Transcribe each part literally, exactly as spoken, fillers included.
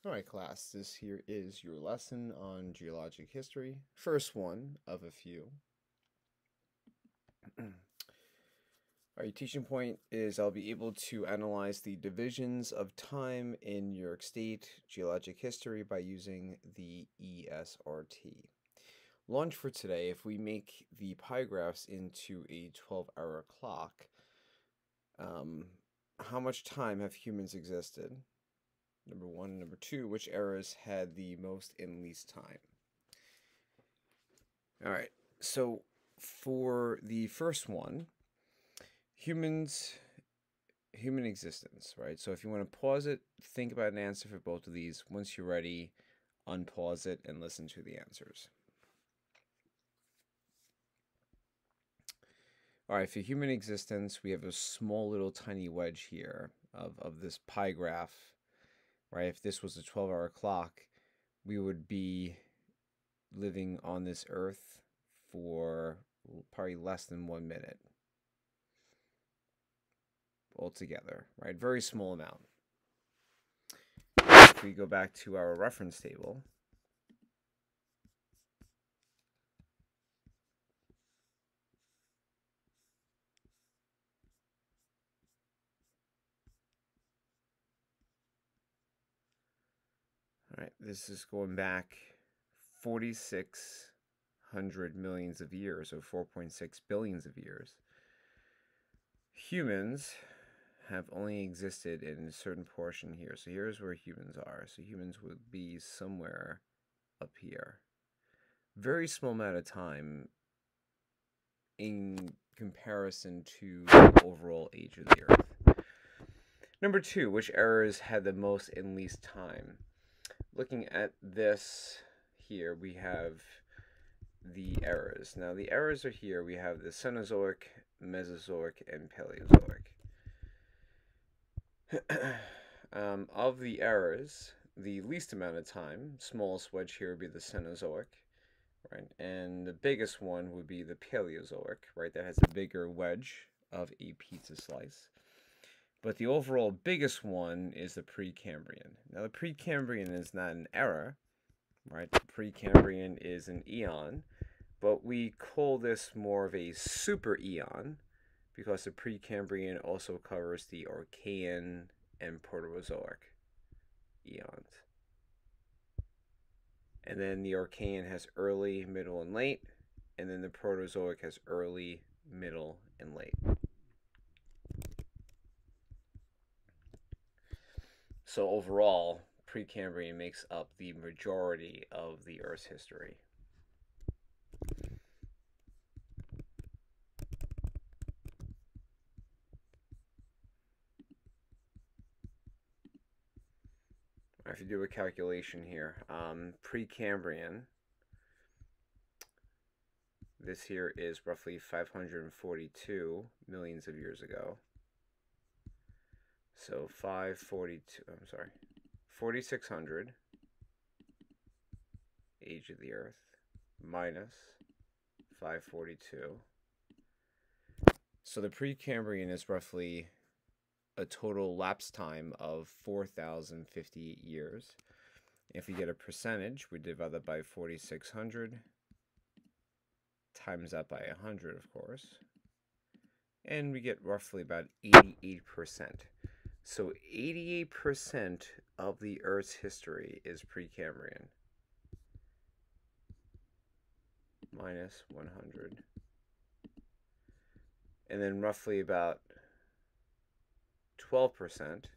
Alright class, this here is your lesson on geologic history. First one of a few. Our teaching point is I'll be able to analyze the divisions of time in New York State geologic history by using the E S R T. Launch for today, if we make the pie graphs into a twelve hour clock, um, how much time have humans existed? Number one. Number two, which eras had the most and least time? All right, so for the first one, humans, human existence, right? So if you want to pause it, think about an answer for both of these. Once you're ready, unpause it and listen to the answers. All right, for human existence, we have a small little tiny wedge here of, of this pie graph. Right, if this was a twelve hour clock, we would be living on this earth for probably less than one minute altogether, right? Very small amount. If we go back to our reference table, all right, this is going back forty-six hundred millions of years, or four point six billions of years. Humans have only existed in a certain portion here. So here's where humans are. So humans would be somewhere up here. Very small amount of time in comparison to the overall age of the Earth. Number two, which eras had the most and least time? Looking at this here, we have the eras. Now the eras are here. We have the Cenozoic, Mesozoic, and Paleozoic. um, of the eras, the least amount of time, smallest wedge here would be the Cenozoic, right? And the biggest one would be the Paleozoic, right? That has a bigger wedge of a pizza slice. But the overall biggest one is the Precambrian. Now the Precambrian is not an era, right? The Precambrian is an eon, but we call this more of a super eon because the Precambrian also covers the Archean and Proterozoic eons. And then the Archean has early, middle, and late, and then the Proterozoic has early, middle, and late. So overall, Precambrian makes up the majority of the Earth's history. If you do a calculation here, um, Precambrian, this here is roughly five hundred forty-two millions of years ago. So five forty-two, I'm sorry, forty-six hundred, age of the Earth, minus five forty-two. So the Precambrian is roughly a total lapse time of four thousand fifty-eight years. If we get a percentage, we divide that by forty-six hundred, times that by one hundred, of course, and we get roughly about eighty-eight percent. So eighty-eight percent of the Earth's history is Precambrian, minus one hundred. And then roughly about twelve percent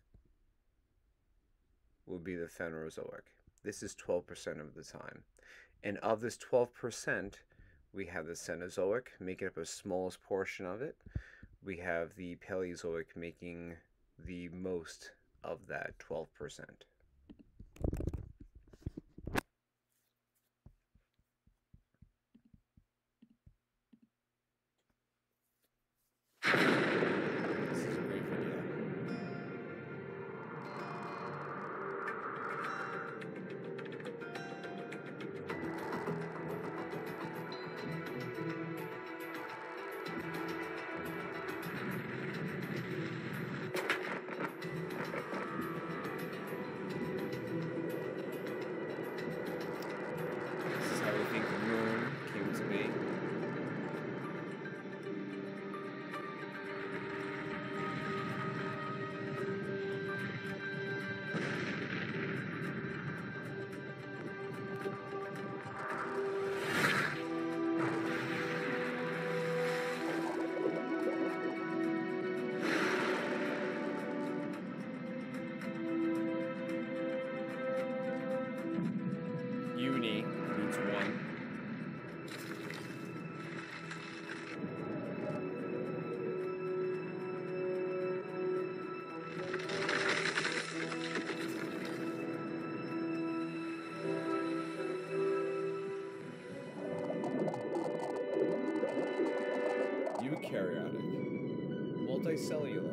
will be the Phanerozoic. This is twelve percent of the time. And of this twelve percent, we have the Cenozoic making up the smallest portion of it. We have the Paleozoic making the most of that twelve percent. This is a great video. eukaryotic. Multicellular.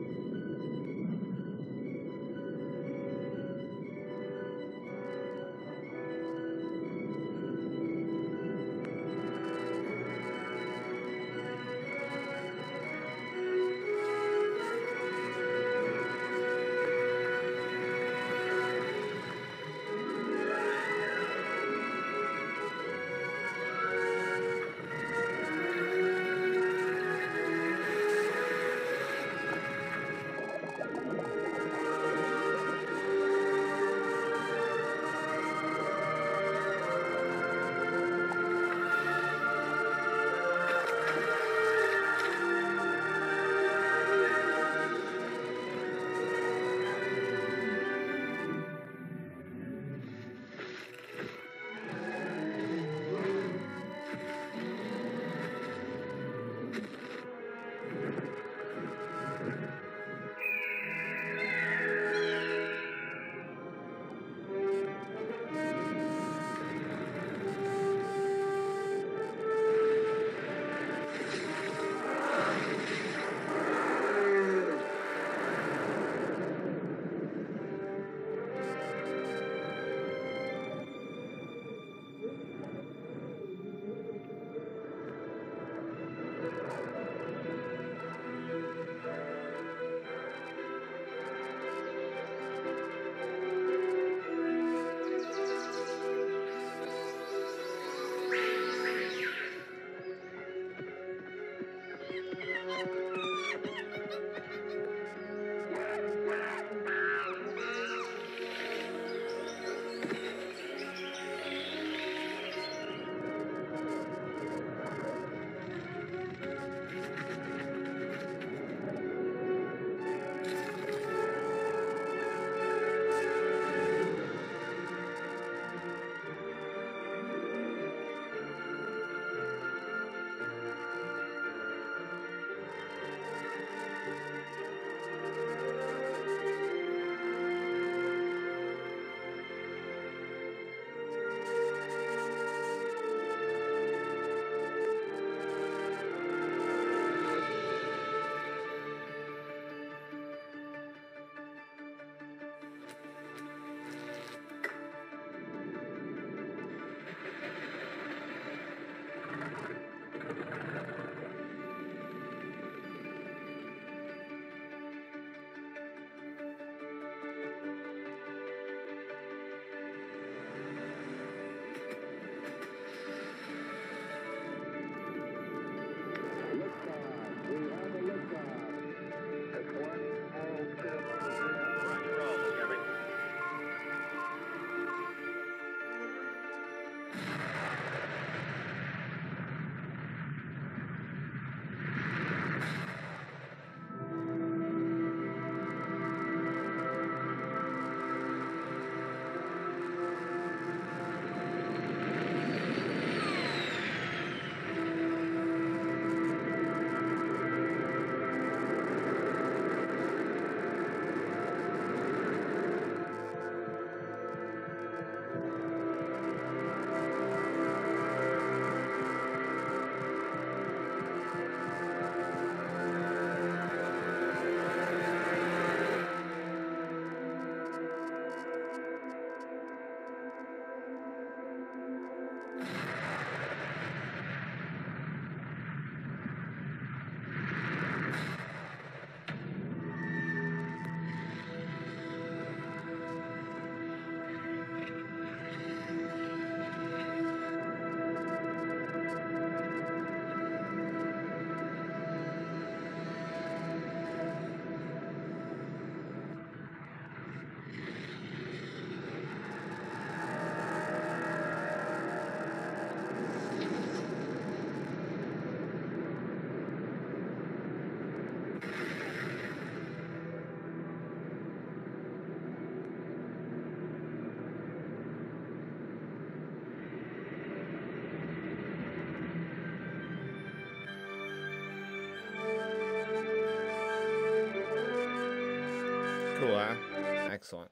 Cool, huh? Excellent.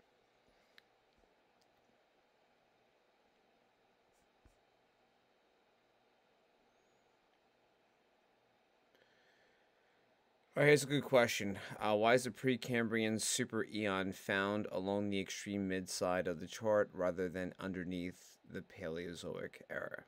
All right, here's a good question. Uh, why is the Precambrian super eon found along the extreme mid side of the chart rather than underneath the Paleozoic era?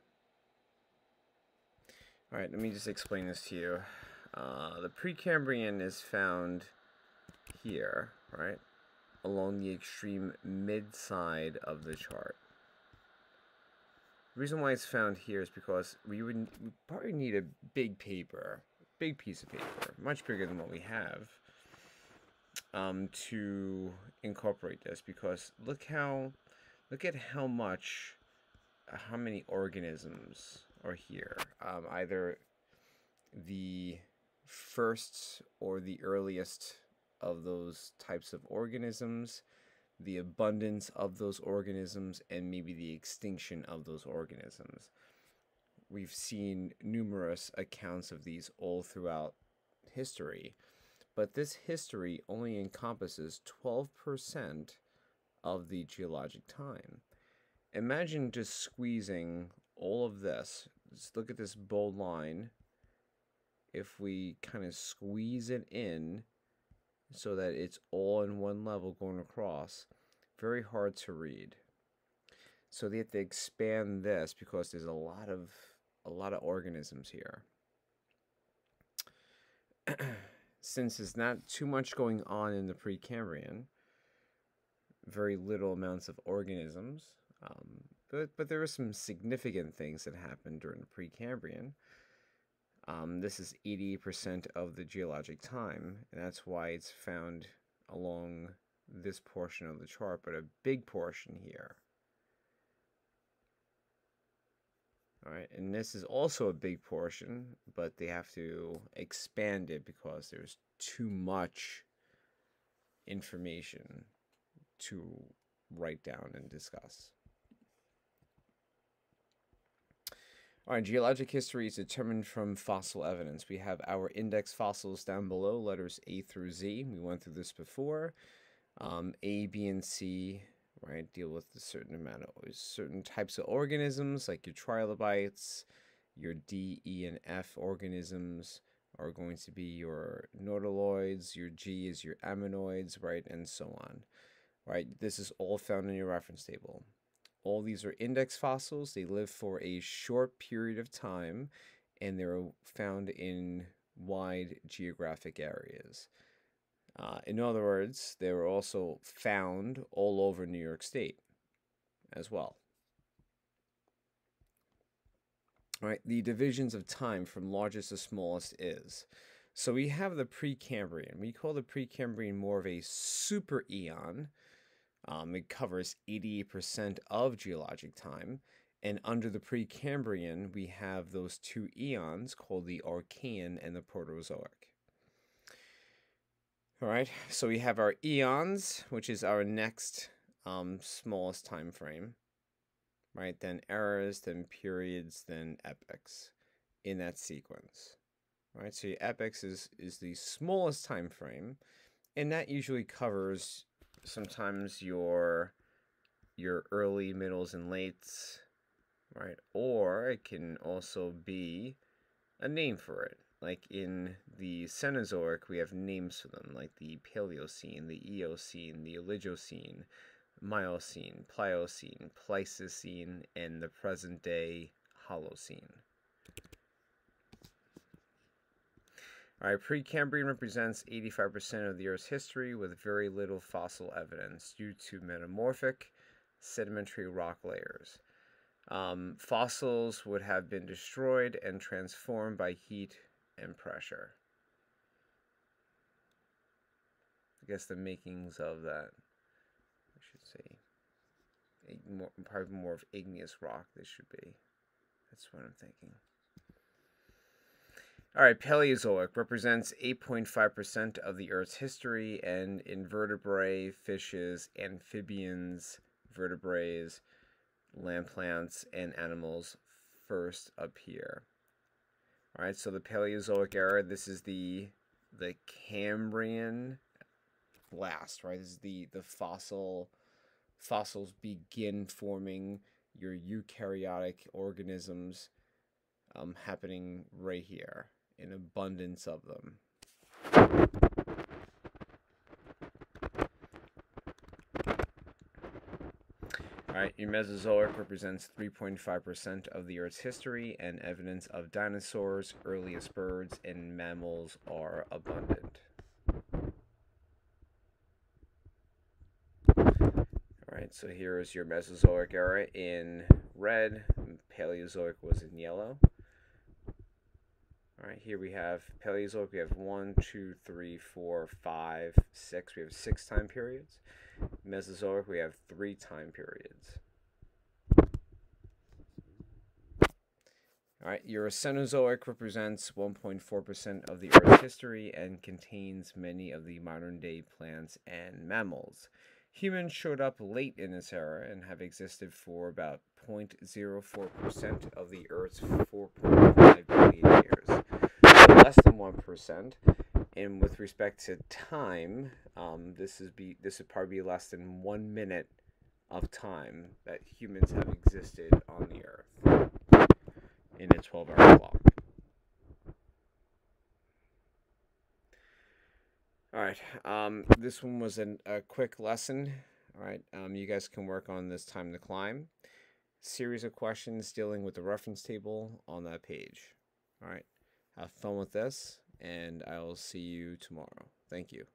All right, let me just explain this to you. Uh, the Precambrian is found here, right, along the extreme mid side of the chart. The reason why it's found here is because we would we probably need a big paper, big piece of paper, much bigger than what we have, um, to incorporate this. Because look how, look at how much, uh, how many organisms are here. Um, either the first or the earliest of those types of organisms, the abundance of those organisms, and maybe the extinction of those organisms. We've seen numerous accounts of these all throughout history, but this history only encompasses twelve percent of the geologic time. Imagine just squeezing all of this. Just look at this bold line. If we kind of squeeze it in so that it's all in one level going across, very hard to read. So they have to expand this because there's a lot of a lot of organisms here. Since there's not too much going on in the Precambrian, very little amounts of organisms, um, but but there are some significant things that happened during the Precambrian. Um, this is eighty percent of the geologic time, and that's why it's found along this portion of the chart, but a big portion here. All right, and this is also a big portion, but they have to expand it because there's too much information to write down and discuss. All right, geologic history is determined from fossil evidence. We have our index fossils down below, letters A through Z. We went through this before. Um, A, B, and C, right, deal with a certain amount of certain types of organisms, like your trilobites. Your D, E, and F organisms are going to be your nautiloids. Your G is your ammonoids, right, and so on. Right, this is all found in your reference table. All these are index fossils. They live for a short period of time, and they're found in wide geographic areas. Uh, in other words, they were also found all over New York State as well. All right, the divisions of time from largest to smallest is. So we have the Precambrian. We call the Precambrian more of a super eon. Um, it covers eighty percent of geologic time. And under the Precambrian, we have those two eons called the Archean and the Proterozoic. All right, so we have our eons, which is our next um, smallest time frame, right? Then eras, then periods, then epochs in that sequence, right? So your epochs is, is the smallest time frame, and that usually covers sometimes your your early, middles, and lates, right? Or it can also be a name for it. Like in the Cenozoic, we have names for them, like the Paleocene, the Eocene, the Oligocene, Miocene, Pliocene, Pleistocene, and the present-day Holocene. All right, Precambrian represents eighty-five percent of the Earth's history with very little fossil evidence due to metamorphic sedimentary rock layers. Um, fossils would have been destroyed and transformed by heat and pressure. I guess the makings of that, I should say, more, probably more of igneous rock this should be. That's what I'm thinking. All right, Paleozoic represents eight point five percent of the Earth's history, and invertebrate, fishes, amphibians, vertebrates, land plants, and animals first appear. All right, so the Paleozoic era, this is the the Cambrian last, right? This is the the fossil fossils begin forming your eukaryotic organisms, um, happening right here, in abundance of them. Alright, your Mesozoic represents three point five percent of the Earth's history, and evidence of dinosaurs, earliest birds, and mammals are abundant. Alright, so here is your Mesozoic era in red, Paleozoic was in yellow. Alright, here we have Paleozoic, we have one, two, three, four, five, six. We have six time periods. Mesozoic, we have three time periods. Alright, your Cenozoic represents one point four percent of the Earth's history and contains many of the modern day plants and mammals. Humans showed up late in this era and have existed for about zero point zero four percent of the Earth's four point five billion years. So less than one percent. And with respect to time, um, this is be this would probably be less than one minute of time that humans have existed on the Earth in a twelve hour clock. Alright, um, this one was an, a quick lesson. Alright, um, you guys can work on this time to climb. Series of questions dealing with the reference table on that page. Alright, have fun with this, and I will see you tomorrow. Thank you.